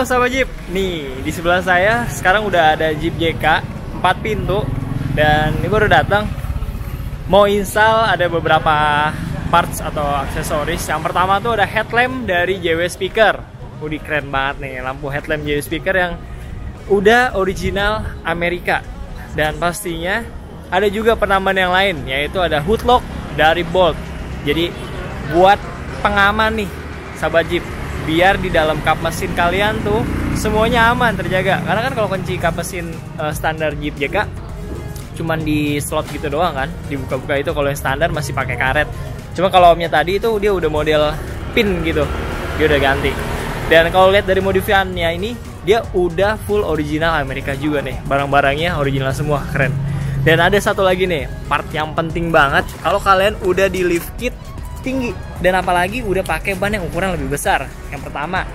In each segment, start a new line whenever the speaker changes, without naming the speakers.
Halo sahabat Jeep, nih di sebelah saya sekarang udah ada Jeep JK 4 pintu. Dan ini baru datang, mau install ada beberapa parts atau aksesoris. Yang pertama tuh ada headlamp dari JW Speaker. Udah keren banget nih, lampu headlamp JW Speaker yang udah original Amerika. Dan pastinya ada juga penambahan yang lain, yaitu ada hood lock dari Bolt. Jadi buat pengaman nih sahabat Jeep, biar di dalam kap mesin kalian tuh semuanya aman, terjaga. Karena kan kalau kunci kap mesin standar Jeep JK cuman di slot gitu doang kan, dibuka-buka itu. Kalau yang standar masih pakai karet. Cuma kalau omnya tadi itu dia udah model pin gitu, dia udah ganti. Dan kalau lihat dari modifiannya ini, dia udah full original Amerika juga nih. Barang-barangnya original semua, keren. Dan ada satu lagi nih, part yang penting banget kalau kalian udah di lift kit tinggi, dan apalagi udah pakai ban yang ukuran lebih besar. Yang pertama,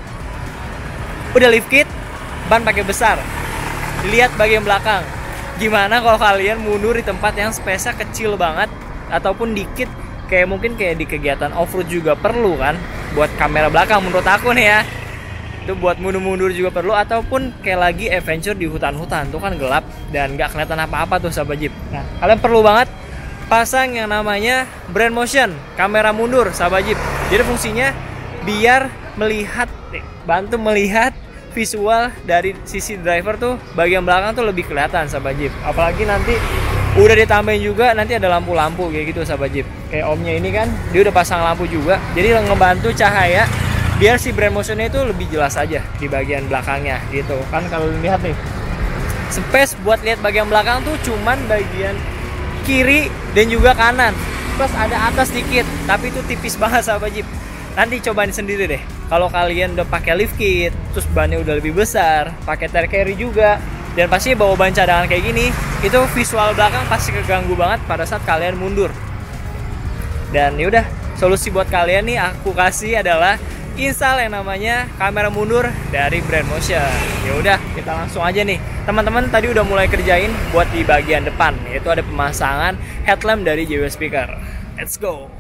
udah lift kit, ban pakai besar. Lihat bagian belakang. Gimana kalau kalian mundur di tempat yang space-nya kecil banget, ataupun dikit, kayak mungkin kayak di kegiatan off-road juga perlu kan, buat kamera belakang menurut aku nih ya. Itu buat mundur-mundur juga perlu, ataupun kayak lagi adventure di hutan-hutan, tuh kan gelap dan nggak kelihatan apa-apa tuh sahabat Jeep. Nah, kalian perlu banget pasang yang namanya brand motion, kamera mundur sahabat Jeep. Jadi fungsinya biar melihat, bantu melihat visual dari sisi driver tuh, bagian belakang tuh lebih kelihatan sahabat Jeep. Apalagi nanti udah ditambahin juga nanti ada lampu-lampu kayak gitu sahabat Jeep. Kayak omnya ini kan dia udah pasang lampu juga, jadi ngebantu cahaya biar si brand motionnya itu lebih jelas aja di bagian belakangnya gitu kan. Kalau lihat nih, space buat lihat bagian belakang tuh cuman bagian kiri dan juga kanan, plus ada atas dikit, tapi itu tipis banget sahabat Jeep. Nanti cobain sendiri deh. Kalau kalian udah pakai lift kit, terus bannya udah lebih besar, pakai tire carry juga, dan pasti bawa ban cadangan kayak gini, itu visual belakang pasti keganggu banget pada saat kalian mundur. Dan yaudah, solusi buat kalian nih aku kasih adalah install yang namanya kamera mundur dari brand motion. Ya udah, kita langsung aja nih. Teman-teman tadi udah mulai kerjain buat di bagian depan, yaitu ada pemasangan headlamp dari JW Speaker. Let's go.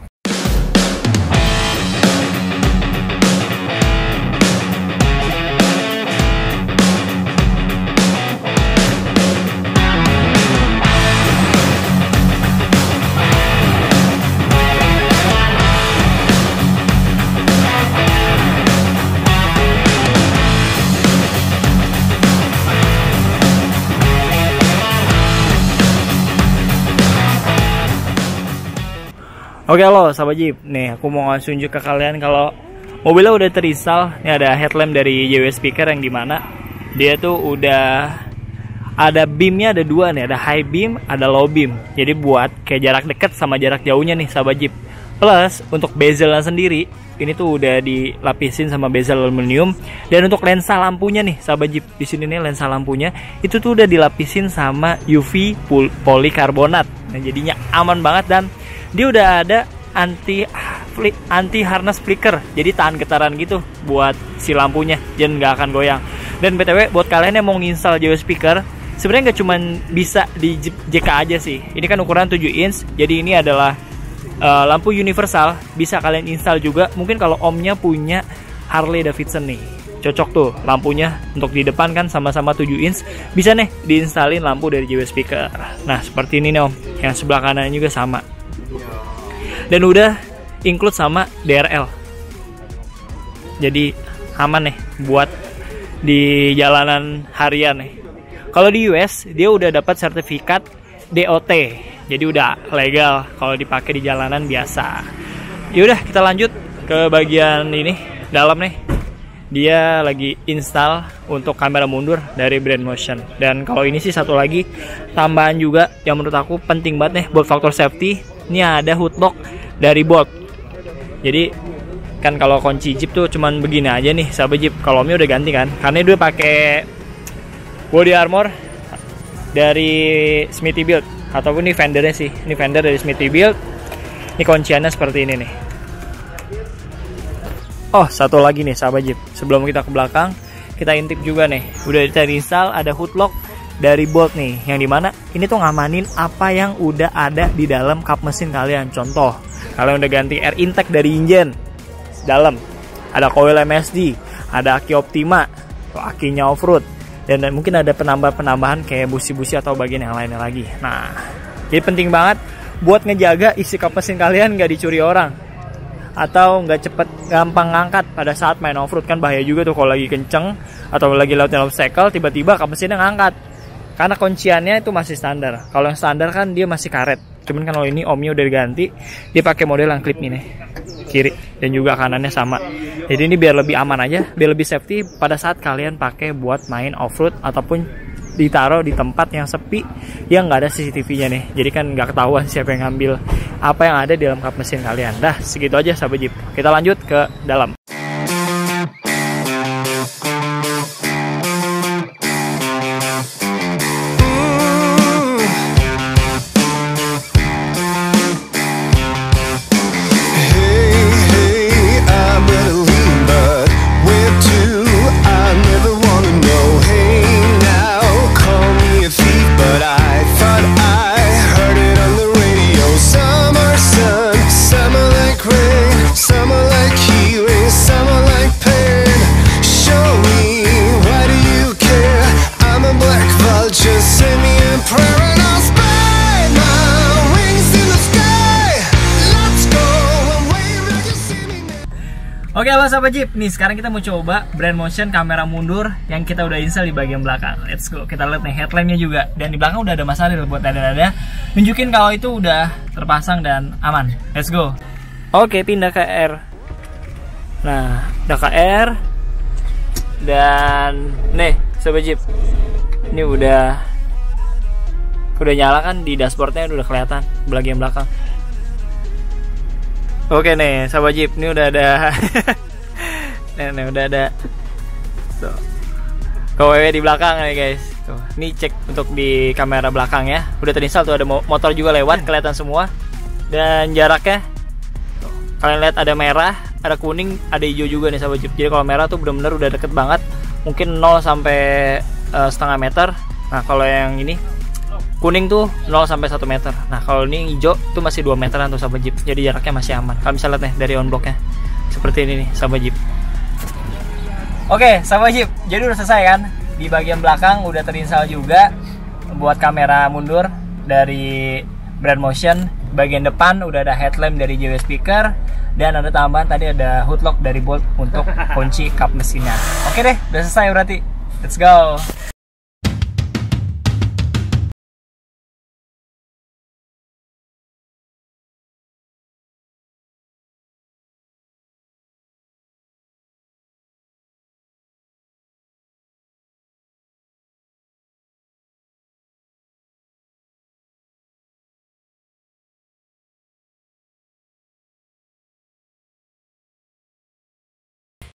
Oke lo sahabat Jeep, nih aku mau ngasih tunjuk ke kalian kalau mobilnya udah terinstall. Ini ada headlamp dari JW Speaker yang dimana dia tuh udah ada beamnya, ada dua nih, ada high beam, ada low beam. Jadi buat kayak jarak dekat sama jarak jauhnya nih sahabat Jeep. Plus untuk bezelnya sendiri ini tuh udah dilapisin sama bezel aluminium. Dan untuk lensa lampunya nih sahabat Jeep, di sini nih lensa lampunya itu tuh udah dilapisin sama UV polikarbonat. Nah jadinya aman banget, dan dia udah ada anti harness flicker, jadi tahan getaran gitu buat si lampunya, dan nggak akan goyang. Dan btw buat kalian yang mau nginstal JW Speaker, sebenarnya nggak cuma bisa di Jeep JK aja sih. Ini kan ukuran 7 inch, jadi ini adalah lampu universal, bisa kalian install juga. Mungkin kalau omnya punya Harley Davidson nih, cocok tuh lampunya untuk di depan kan sama-sama 7 inch, bisa nih diinstalin lampu dari JW Speaker. Nah seperti ini nih om, yang sebelah kanan juga sama. Dan udah include sama DRL, jadi aman nih buat di jalanan harian nih. Kalau di US dia udah dapat sertifikat DOT, jadi udah legal kalau dipakai di jalanan biasa. Yaudah kita lanjut ke bagian ini dalam nih. Dia lagi install untuk kamera mundur dari brand motion. Dan kalau ini sih satu lagi tambahan juga yang menurut aku penting banget nih buat faktor safety. Ini ada hood lock dari Bolt. Jadi kan kalau kunci Jeep tuh cuman begini aja nih sahabat Jeep. Kalau omnya udah ganti kan, karena dia pakai body armor dari Smithybilt, ataupun ini fendernya sih. Ini fender dari Smithybilt. Ini kunciannya seperti ini nih. Oh satu lagi nih sahabat Jeep, sebelum kita ke belakang kita intip juga nih, udah terinstall ada hood lock dari Bolt nih, yang dimana ini tuh ngamanin apa yang udah ada di dalam kap mesin kalian. Contoh, kalian udah ganti air intake dari engine dalam, ada coil MSD, ada aki Optima, akinya off-road, dan mungkin ada penambahan kayak busi-busi atau bagian yang lainnya lagi. Nah, jadi penting banget buat ngejaga isi kap mesin kalian nggak dicuri orang atau nggak cepet gampang ngangkat pada saat main off-road. Kan bahaya juga tuh kalau lagi kenceng atau lagi lewatin obstacle tiba-tiba kap mesinnya ngangkat, karena kunciannya itu masih standar. Kalau yang standar kan dia masih karet, cuman kan kalau ini omnya udah diganti, dia pakai model yang clip ini kiri dan juga kanannya sama. Jadi ini biar lebih aman aja, biar lebih safety pada saat kalian pakai buat main off-road ataupun ditaruh di tempat yang sepi yang nggak ada CCTV-nya nih. Jadi kan nggak ketahuan siapa yang ngambil apa yang ada di dalam kap mesin kalian. Dah, segitu aja sahabat Jeep. Kita lanjut ke dalam. Oke, halo sahabat Jeep. Nih sekarang kita mau coba Brand Motion kamera mundur yang kita udah install di bagian belakang. Let's go. Kita lihat nih headlampnya juga, dan di belakang udah ada Mas Adil buat nada-nada nunjukin kalau itu udah terpasang dan aman. Let's go. Oke, pindah ke R. Nah, udah ke R. Dan nih sahabat Jeep, ini udah nyala kan, di dashboardnya udah kelihatan bagian belakang. Oke nih sahabat Jeep, ini udah ada nih udah ada tuh KWW di belakang nih guys. Tuh, ini cek untuk di kamera belakang ya. Udah terinstall tuh, ada motor juga lewat, kelihatan semua. Dan jaraknya tuh, kalian lihat ada merah, ada kuning, ada hijau juga nih sahabat Jeep. Jadi kalau merah tuh bener-bener udah deket banget, mungkin 0 sampai setengah meter. Nah kalau yang ini kuning tuh 0 sampai 1 meter. Nah kalau ini hijau tuh masih 2 meteran tuh sahabat Jeep. Jadi jaraknya masih aman. Kalau misalnya lihat nih dari on blocknya seperti ini nih sahabat Jeep. Oke sahabat Jeep, jadi udah selesai kan. Di bagian belakang udah terinstall juga buat kamera mundur dari Brand Motion. Bagian depan udah ada headlamp dari JW Speaker, dan ada tambahan tadi ada hood lock dari Bolt untuk kunci kap mesinnya. Oke deh, udah selesai berarti. Let's go.